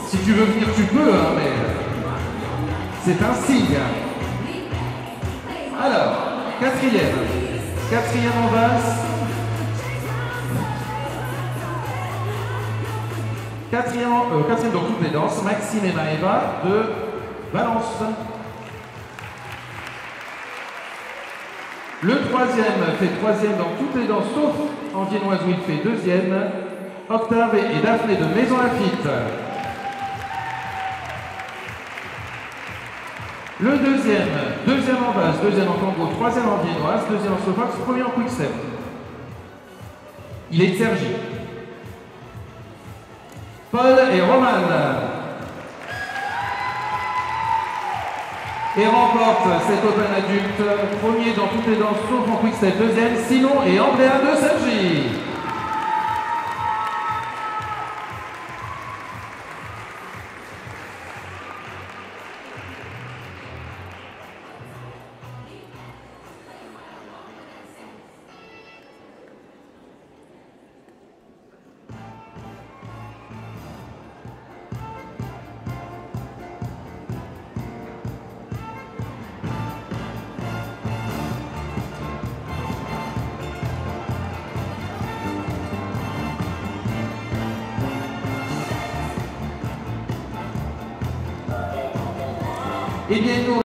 Si tu veux venir, tu peux, hein, mais c'est un signe. Alors, quatrième en valse. Quatrième dans toutes les danses, Maxime et Maëva de Valence. Le troisième fait troisième dans toutes les danses, sauf en viennoise où il fait deuxième. Octave et Daphné de Maison Lafitte. Le deuxième en valse, deuxième en tango, troisième en viennoise, deuxième en sofax, premier en quickstep. Il est de Sergi. Paul et Roman. Et remporte cet Open adulte, premier dans toutes les danses sauf en quickstep, deuxième Simon et Andrea de Sergi. Et bien nous